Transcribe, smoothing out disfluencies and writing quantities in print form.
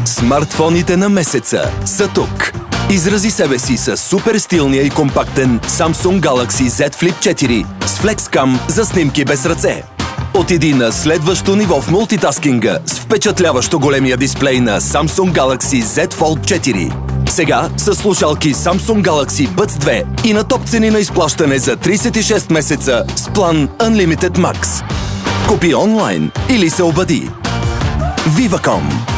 Смартфоните на месеца са тук. Изрази себе си с супер стилния и компактен Samsung Galaxy Z Flip 4 с FlexCam за снимки без ръце. Отиди на следващо ниво в мултитаскинга с впечатляващо големия дисплей на Samsung Galaxy Z Fold 4. Сега с слушалки Samsung Galaxy Buds 2 и на топ цени на изплащане за 36 месеца с план Unlimited Max. Купи онлайн или се обади. Viva.com